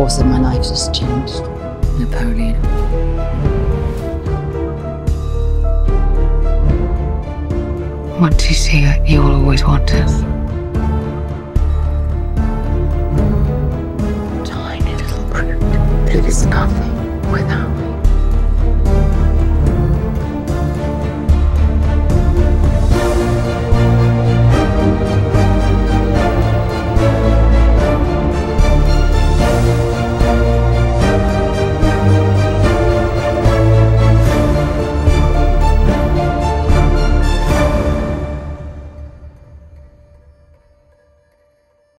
course of my life has changed. Napoleon. Once you see it, you will always want it. Tiny little crypt that is nothing without